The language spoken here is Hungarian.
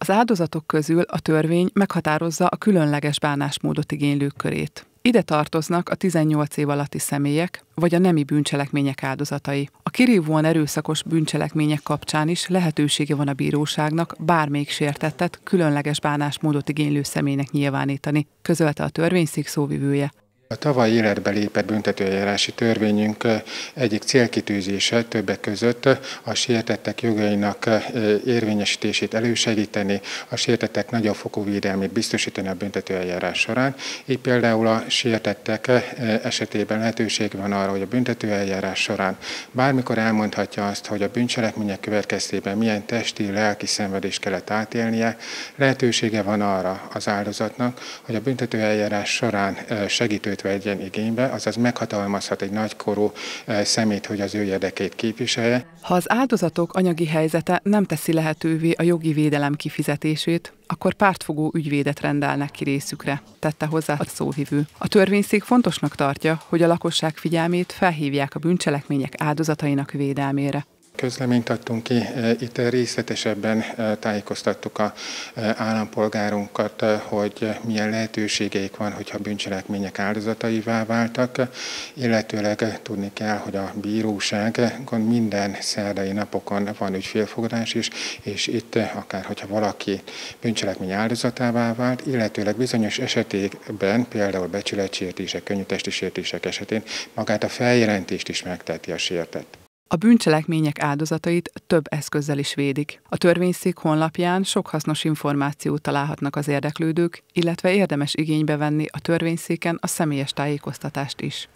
Az áldozatok közül a törvény meghatározza a különleges bánásmódot igénylők körét. Ide tartoznak a 18 év alatti személyek, vagy a nemi bűncselekmények áldozatai. A kirívóan erőszakos bűncselekmények kapcsán is lehetősége van a bíróságnak bármelyik sértettet különleges bánásmódot igénylő személynek nyilvánítani, közölte a törvényszék szóvivője. A tavaly életbe lépett büntetőeljárási törvényünk egyik célkitűzése többek között a sértettek jogainak érvényesítését elősegíteni, a sértettek nagyobb fokú védelmét biztosítani a büntetőeljárás során. Így például a sértettek esetében lehetőség van arra, hogy a büntetőeljárás során bármikor elmondhatja azt, hogy a bűncselekmények következtében milyen testi, lelki szenvedést kellett átélnie. Lehetősége van arra az áldozatnak, hogy a büntetőeljárás során segítőt vegyen igénybe, azaz meghatalmazhat egy nagykorú személyt, hogy az ő érdekét képviselje. Ha az áldozatok anyagi helyzete nem teszi lehetővé a jogi védelem kifizetését, akkor pártfogó ügyvédet rendelnek ki részükre, tette hozzá a szóvivő. A törvényszék fontosnak tartja, hogy a lakosság figyelmét felhívják a bűncselekmények áldozatainak védelmére. Közleményt adtunk ki, itt részletesebben tájékoztattuk az állampolgárunkat, hogy milyen lehetőségeik van, hogyha bűncselekmények áldozataivá váltak, illetőleg tudni kell, hogy a bíróságon minden szerdai napokon van ügyfélfogadás is, és itt akár, hogyha valaki bűncselekmény áldozatává vált, illetőleg bizonyos esetekben, például becsületsértések, könnyű testi sértések esetén magát a feljelentést is megteheti a sértett. A bűncselekmények áldozatait több eszközzel is védik. A törvényszék honlapján sok hasznos információt találhatnak az érdeklődők, illetve érdemes igénybe venni a törvényszéken a személyes tájékoztatást is.